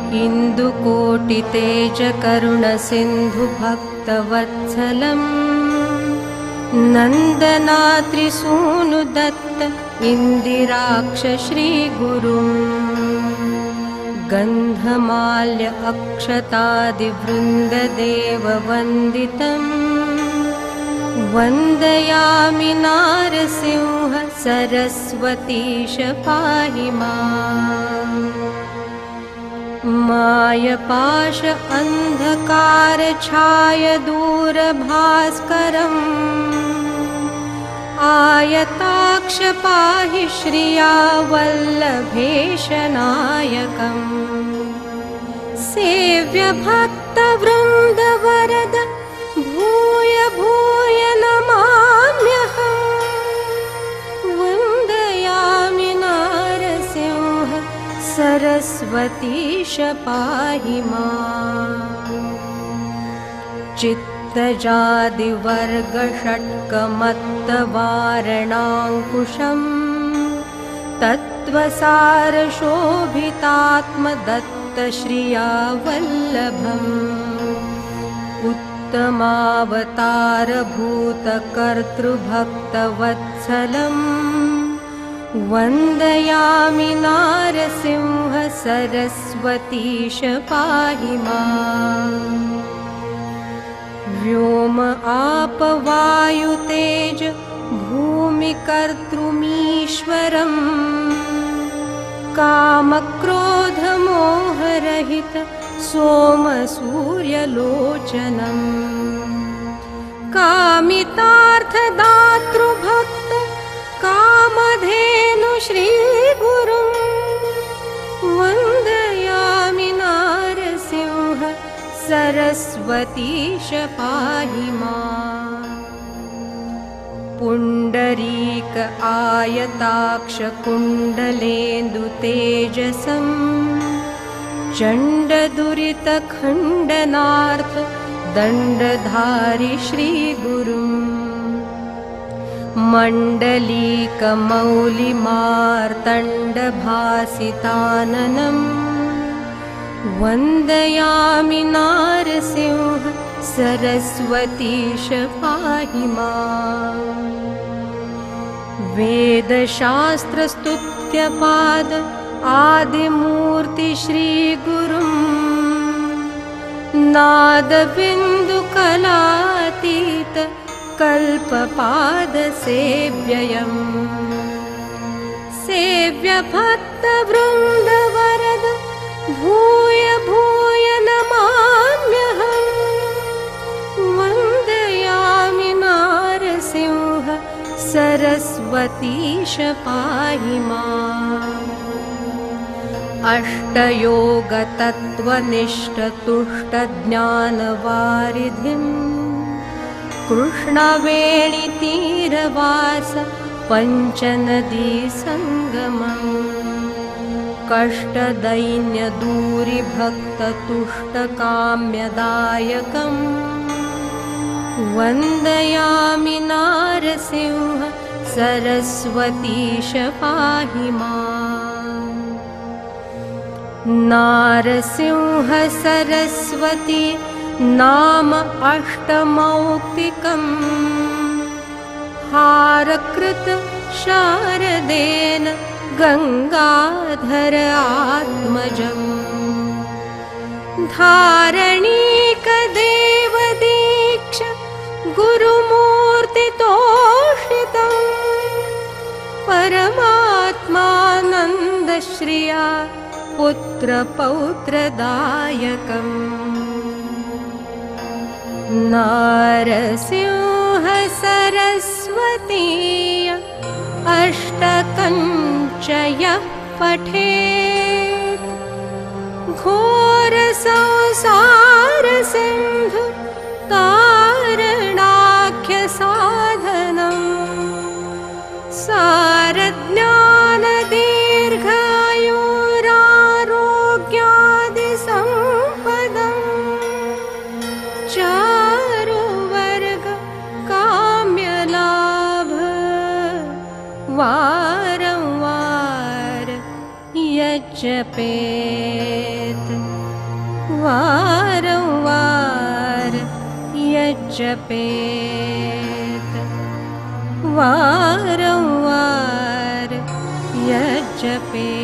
इन्दुकोटितेजकरुणसिन्धुभक्तवत्सलम् नन्दनात्रिसूनुदत्त इन्दिराक्ष श्रीगुरुम् गन्धमाल्य अक्षतादिवृन्ददेववन्दितम् वन्दयामि नारसिंह सरस्वतीश पाहि माम्। मायपाश अन्धकार छाय दूरभास्करम् आयताक्ष पाहि श्रिया वल्लभेश नायकम् सेव्य भक्तवृन्द वरद भूय भूय नमाम्यहम् वन्दयामि नारसिंह सरस्वतीश पाहि माम्। चित्तजादिवर्गषट्कमत्तवारणाङ्कुशम् तत्त्वसारशोभितात्मदत्तश्रिया वल्लभम् उत्तमावतारभूतकर्तृभक्तवत्सलम् वन्दयामि नारसिंह सरस्वतीश पाहि माम्। व्योम आप वायु तेज भूमिकर्तृमीश्वरम् कामक्रोधमोहरहित सोमसूर्यलोचनम् कामितार्थदातृभक्त कामधेनु श्रीगुरुम् वन्दयामि नारसिंह सरस्वतीश पाहि माम्। पुण्डरीक आयताक्ष कुण्डलेन्दुतेजसम् चण्डदुरितखण्डनार्थ दण्डधारि श्रीगुरुम् मण्डलीकमौलिमार्तण्डभासिताननम् वन्दयामि नारसिंह सरस्वतीश पाहि माम्। वेदशास्त्रस्तुत्यपाद आदिमूर्ति श्रीगुरुम् नादबिन्दुकलातीत कल्पपादसेव्ययम् सेव्य भक्तवृन्दवरद भूय भूय नमाम्यहम् वन्दयामि नारसिंह सरस्वतीश पाहि माम्। अष्टयोगतत्त्वनिष्ठतुष्टज्ञानवारिधिम् कृष्णवेणीतीरवास पञ्चनदीसङ्गमम् कष्टदैन्यदूरिभक्ततुष्टकाम्यदायकम् वन्दयामि नारसिंह सरस्वतीश पाहि माम्। नारसिंह सरस्वती नाम अष्टमौक्तिकम् हारकृत शारदेन गंगाधर आत्मजम् धारणीकदेवदीक्ष गुरुमूर्तितोषितम् परमात्मानन्दश्रिया पुत्रपौत्रदायकम् नारसिंह सरस्वतीय अष्टकञ्च यः पठेत् घोरसंसारसिन्धु तारणाख्यसाधनम् सारज्ञानदीर्घायुरारोग्यादिसम्पदम् चारुवर्ग काम्यलाभ वारं वार यज्जपेत्। वारंवार यज्जपेत वारंवार यज्जपेत